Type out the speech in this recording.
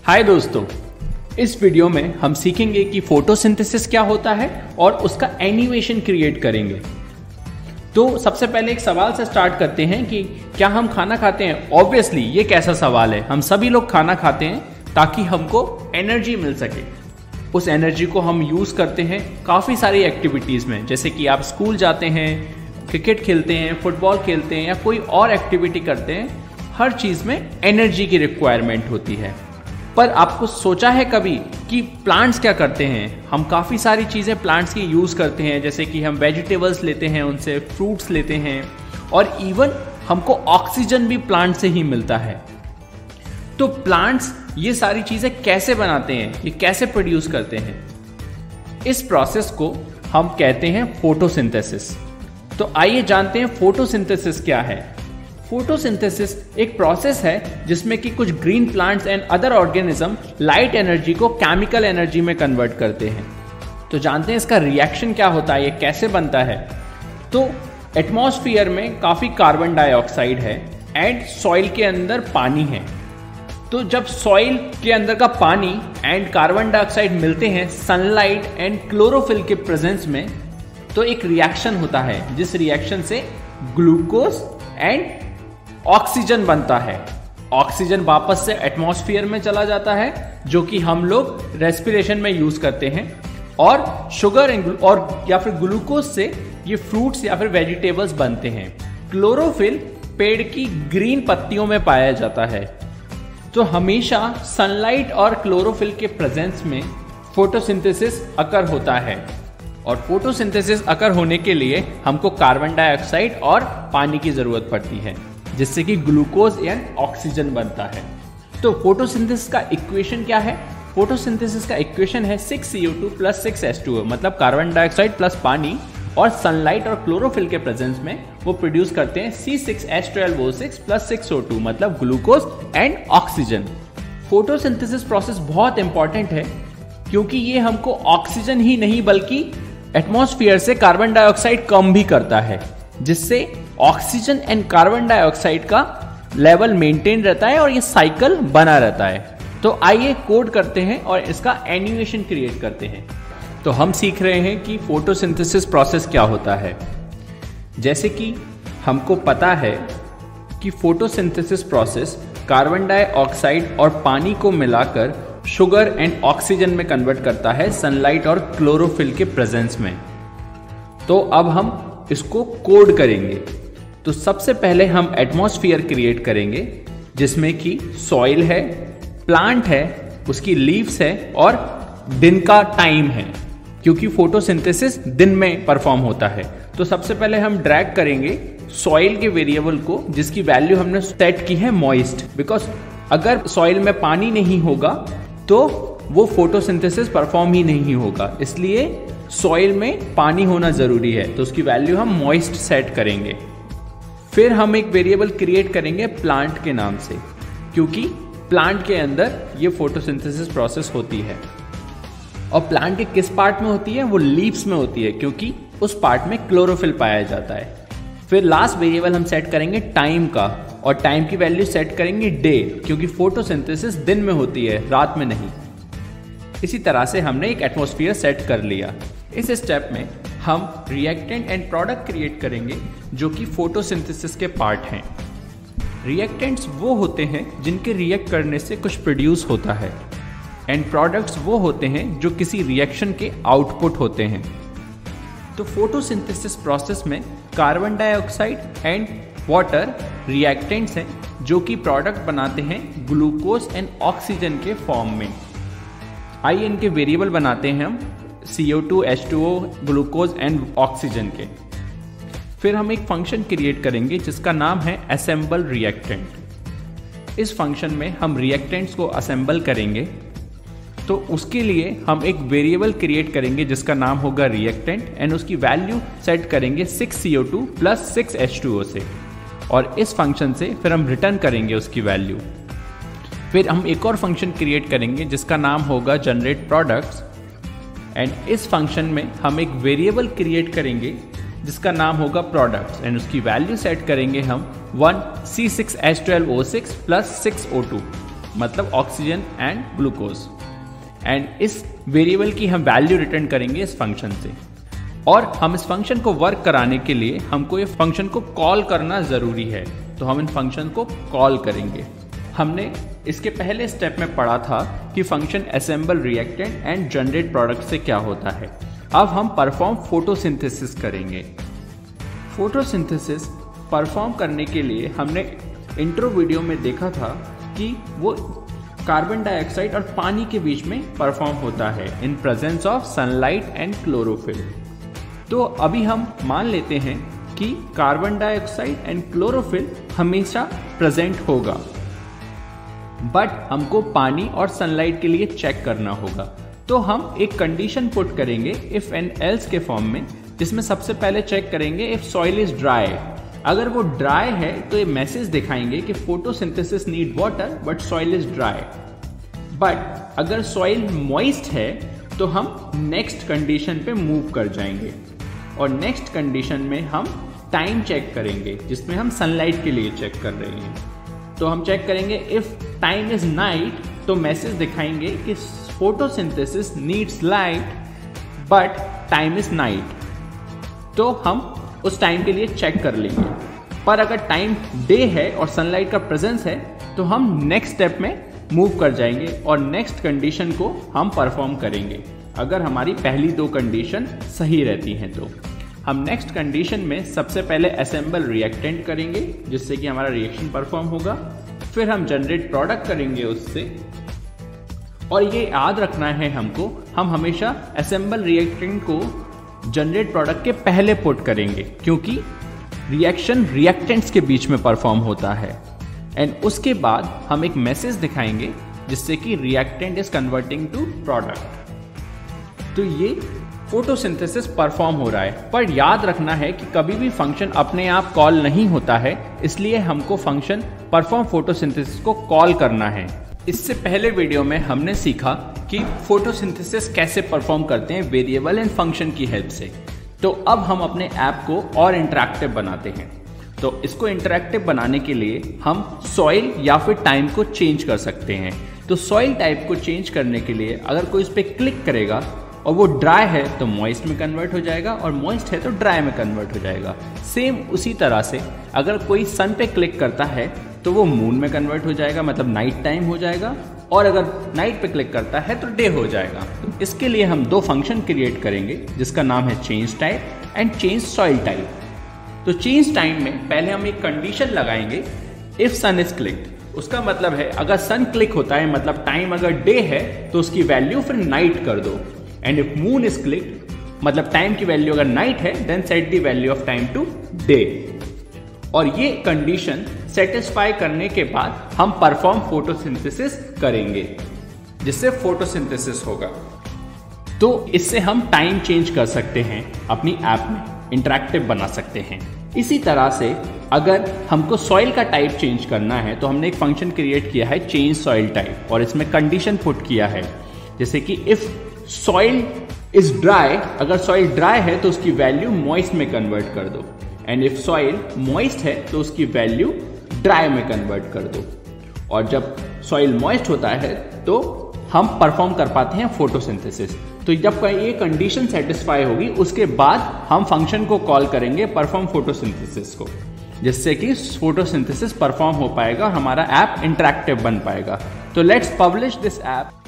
हाय दोस्तों, इस वीडियो में हम सीखेंगे कि फोटोसिंथेसिस क्या होता है और उसका एनिमेशन क्रिएट करेंगे। तो सबसे पहले एक सवाल से स्टार्ट करते हैं कि क्या हम खाना खाते हैं। ऑब्वियसली ये कैसा सवाल है, हम सभी लोग खाना खाते हैं ताकि हमको एनर्जी मिल सके। उस एनर्जी को हम यूज़ करते हैं काफ़ी सारी एक्टिविटीज़ में, जैसे कि आप स्कूल जाते हैं, क्रिकेट खेलते हैं, फुटबॉल खेलते हैं या कोई और एक्टिविटी करते हैं। हर चीज़ में एनर्जी की रिक्वायरमेंट होती है। पर आपको सोचा है कभी कि प्लांट्स क्या करते हैं? हम काफ़ी सारी चीज़ें प्लांट्स की यूज़ करते हैं, जैसे कि हम वेजिटेबल्स लेते हैं, उनसे फ्रूट्स लेते हैं और इवन हमको ऑक्सीजन भी प्लांट से ही मिलता है। तो प्लांट्स ये सारी चीज़ें कैसे बनाते हैं, ये कैसे प्रोड्यूस करते हैं? इस प्रोसेस को हम कहते हैं फोटोसिंथेसिस। तो आइए जानते हैं फोटोसिंथेसिस क्या है। फोटोसिंथेसिस एक प्रोसेस है जिसमें कि कुछ green plants and other organism light energy को केमिकल एनर्जी में कन्वर्ट करते हैं। तो जानते हैं इसका रिएक्शन क्या होता है, ये कैसे बनता है। तो एटमॉस्फेयर में काफ़ी कार्बन डाइऑक्साइड है एंड सॉइल के अंदर पानी है। तो जब सॉइल के अंदर का पानी एंड कार्बन डाइऑक्साइड मिलते हैं सनलाइट एंड क्लोरोफिल के प्रेजेंस में, तो एक रिएक्शन होता है जिस रिएक्शन से ग्लूकोज एंड ऑक्सीजन बनता है। ऑक्सीजन वापस से एटमॉस्फेयर में चला जाता है जो कि हम लोग रेस्पिरेशन में यूज करते हैं, और शुगर और या फिर ग्लूकोज से ये फ्रूट्स या फिर वेजिटेबल्स बनते हैं। क्लोरोफिल पेड़ की ग्रीन पत्तियों में पाया जाता है। तो हमेशा सनलाइट और क्लोरोफिल के प्रेजेंस में फोटोसिंथेसिस अकर होता है, और फोटोसिंथेसिस अकर होने के लिए हमको कार्बन डाइऑक्साइड और पानी की जरूरत पड़ती है, जिससे कि ग्लूकोज एंड ऑक्सीजन बनता है। तो फोटोसिंथेसिस का इक्वेशन क्या है? फोटोसिंथेसिस का इक्वेशन है 6CO2 + 6H2O, मतलब कार्बन डाइऑक्साइड प्लस पानी और सनलाइट और क्लोरोफिल के प्रेजेंस में वो प्रोड्यूस करते हैं C6H12O6 + 6O2, मतलब glucose and oxygen. Photosynthesis process बहुत इंपॉर्टेंट है क्योंकि ये हमको ऑक्सीजन ही नहीं बल्कि एटमॉस्फेयर से कार्बन डाइऑक्साइड कम भी करता है, जिससे ऑक्सीजन एंड कार्बन डाइऑक्साइड का लेवल मेंटेन रहता है और ये साइकिल बना रहता है। तो आइए कोड करते हैं और इसका एनिमेशन क्रिएट करते हैं। तो हम सीख रहे हैं कि फोटोसिंथेसिस प्रोसेस क्या होता है। जैसे कि हमको पता है कि फोटोसिंथेसिस प्रोसेस कार्बन डाइऑक्साइड और पानी को मिलाकर शुगर एंड ऑक्सीजन में कन्वर्ट करता है सनलाइट और क्लोरोफिल के प्रेजेंस में। तो अब हम इसको कोड करेंगे। तो सबसे पहले हम एटमॉस्फेयर क्रिएट करेंगे जिसमें कि सॉइल है, प्लांट है, उसकी लीव्स है और दिन का टाइम है, क्योंकि फोटोसिंथेसिस दिन में परफॉर्म होता है। तो सबसे पहले हम ड्रैग करेंगे सॉइल के वेरिएबल को, जिसकी वैल्यू हमने सेट की है मॉइस्ट, बिकॉज अगर सॉइल में पानी नहीं होगा तो वो फोटोसिंथेसिस परफॉर्म ही नहीं होगा, इसलिए सॉइल में पानी होना जरूरी है। तो उसकी वैल्यू हम मॉइस्ट सेट करेंगे। फिर हम एक वेरिएबल क्रिएट करेंगे प्लांट के नाम से, क्योंकि प्लांट के अंदर ये फोटोसिंथेसिस प्रोसेस होती है। और प्लांट के किस पार्ट में होती है? वो लीव्स में होती है, क्योंकि उस पार्ट में क्लोरोफिल पाया जाता है। फिर लास्ट वेरिएबल हम सेट करेंगे टाइम का, और टाइम की वैल्यू सेट करेंगे डे, क्योंकि फोटोसिंथेसिस दिन में होती है, रात में नहीं। इसी तरह से हमने एक एटमॉस्फेयर सेट कर लिया। इस स्टेप में हम रिएक्टेंट एंड प्रोडक्ट क्रिएट करेंगे जो कि फोटोसिंथेसिस के पार्ट हैं। रिएक्टेंट्स वो होते हैं जिनके रिएक्ट करने से कुछ प्रोड्यूस होता है, एंड प्रोडक्ट्स वो होते हैं जो किसी रिएक्शन के आउटपुट होते हैं। तो फोटोसिंथेसिस प्रोसेस में carbon dioxide and water reactants हैं जो कि प्रोडक्ट बनाते हैं ग्लूकोज एंड ऑक्सीजन के फॉर्म में। आइए इनके वेरिएबल बनाते हैं हम CO2, H2O, glucose and oxygen के। फिर हम एक फंक्शन क्रिएट करेंगे जिसका नाम है असेंबल रिएक्टेंट। इस फंक्शन में हम रिएक्टेंट्स को असेंबल करेंगे। तो उसके लिए हम एक वेरिएबल क्रिएट करेंगे जिसका नाम होगा रिएक्टेंट, एंड उसकी वैल्यू सेट करेंगे 6CO2 + 6H2O से, और इस फंक्शन से फिर हम रिटर्न करेंगे उसकी वैल्यू। फिर हम एक और फंक्शन क्रिएट करेंगे जिसका नाम होगा जनरेट प्रोडक्ट्स, एंड इस फंक्शन में हम एक वेरिएबल क्रिएट करेंगे जिसका नाम होगा प्रोडक्ट्स, एंड उसकी वैल्यू सेट करेंगे हम 1 C6H12O6 + 6O2। मतलब ऑक्सीजन एंड ग्लूकोज, एंड इस वेरिएबल की हम वैल्यू रिटर्न करेंगे इस फंक्शन से। और हम इस फंक्शन को वर्क कराने के लिए हमको ये फंक्शन को कॉल करना ज़रूरी है, तो हम इन फंक्शन को कॉल करेंगे। हमने इसके पहले स्टेप में पढ़ा था कि function assemble reactant and generate product से क्या होता है। अब हम परफॉर्म फोटोसिंथेसिस करेंगे। फोटोसिंथेसिस परफॉर्म करने के लिए हमने इंट्रो वीडियो में देखा था कि वो कार्बन डाइऑक्साइड और पानी के बीच में परफॉर्म होता है in presence of sunlight and chlorophyll. तो अभी हम मान लेते हैं कि कार्बन डाइऑक्साइड एंड क्लोरोफिल हमेशा प्रेजेंट होगा, बट हमको पानी और सनलाइट के लिए चेक करना होगा। तो हम एक कंडीशन पुट करेंगे इफ एंड एल्स के फॉर्म में, जिसमें सबसे पहले चेक करेंगे इफ सॉइल इज ड्राई। अगर वो ड्राई है तो ये मैसेज दिखाएंगे कि photosynthesis need water but soil is dry. But अगर सॉइल मॉइस्ट है तो हम नेक्स्ट कंडीशन पे मूव कर जाएंगे, और नेक्स्ट कंडीशन में हम टाइम चेक करेंगे, जिसमें हम सनलाइट के लिए चेक कर रहे हैं। तो हम चेक करेंगे इफ टाइम इज नाइट, तो मैसेज दिखाएंगे कि photosynthesis needs light but time is night, तो हम उस टाइम के लिए चेक कर लेंगे। पर अगर टाइम डे है और सनलाइट का प्रेजेंस है तो हम नेक्स्ट स्टेप में मूव कर जाएंगे और नेक्स्ट कंडीशन को हम परफॉर्म करेंगे। अगर हमारी पहली दो कंडीशन सही रहती हैं तो हम नेक्स्ट कंडीशन में सबसे पहले असेंबल रिएक्टेंट करेंगे, जिससे कि हमारा रिएक्शन परफॉर्म होगा। फिर हम जनरेट प्रोडक्ट करेंगे उससे। और ये याद रखना है हमको, हम हमेशा असेंबल रिएक्टेंट को जनरेट प्रोडक्ट के पहले पुट करेंगे, क्योंकि रिएक्शन रिएक्टेंट्स के बीच में परफॉर्म होता है। एंड उसके बाद हम एक मैसेज दिखाएंगे जिससे कि reactant is converting to product. तो ये फोटोसिंथेसिस परफॉर्म हो रहा है। पर याद रखना है कि कभी भी फंक्शन अपने आप कॉल नहीं होता है, इसलिए हमको फंक्शन परफॉर्म फोटोसिंथेसिस को कॉल करना है। इससे पहले वीडियो में हमने सीखा कि फोटोसिंथेसिस कैसे परफॉर्म करते हैं वेरिएबल एंड फंक्शन की हेल्प से। तो अब हम अपने ऐप को और इंटरैक्टिव बनाते हैं। तो इसको इंटरैक्टिव बनाने के लिए हम सॉइल या फिर टाइम को चेंज कर सकते हैं। तो सॉइल टाइप को चेंज करने के लिए अगर कोई इस पर क्लिक करेगा और वो ड्राई है तो मॉइस्ट में कन्वर्ट हो जाएगा, और मॉइस्ट है तो ड्राई में कन्वर्ट हो जाएगा। सेम उसी तरह से अगर कोई सन पे क्लिक करता है तो वो मून में कन्वर्ट हो जाएगा, मतलब नाइट टाइम हो जाएगा, और अगर नाइट पे क्लिक करता है तो डे हो जाएगा। तो इसके लिए हम दो फंक्शन क्रिएट करेंगे जिसका नाम है change type and change soil type. तो चेंज टाइम में पहले हम एक कंडीशन लगाएंगे इफ सन इज क्लिक्ड। उसका मतलब है अगर सन क्लिक होता है, मतलब टाइम अगर डे है तो उसकी वैल्यू फिर नाइट कर दो। And if moon is clicked, मतलब टाइम की वैल्यू अगर नाइट है, then set the value of time to day. और ये कंडीशन सेटिस्फाई करने के बाद हम परफॉर्म फोटोसिंथेसिस करेंगे, जिससे फोटोसिंथेसिस होगा। तो इससे हम टाइम चेंज कर सकते हैं, अपनी ऐप में इंटरैक्टिव बना सकते हैं। इसी तरह से अगर हमको सॉइल का टाइप चेंज करना है तो हमने एक फंक्शन क्रिएट किया है चेंज सॉइल टाइप, और इसमें कंडीशन पुट किया है जैसे कि इफ सॉइल इज ड्राई, अगर सॉइल ड्राई है तो उसकी वैल्यू मॉइस्ट में कन्वर्ट कर दो, एंड इफ सॉइल मॉइस्ट है तो उसकी वैल्यू ड्राई में कन्वर्ट कर दो। और जब सॉइल मॉइस्ट होता है तो हम परफॉर्म कर पाते हैं फोटोसिंथेसिस। तो जब ये कंडीशन सेटिस्फाई होगी उसके बाद हम फंक्शन को कॉल करेंगे परफॉर्म फोटोसिंथेसिस को, जिससे कि फोटोसिंथेसिस परफॉर्म हो पाएगा, हमारा ऐप इंटरैक्टिव बन पाएगा। तो लेट्स पब्लिश दिस ऐप।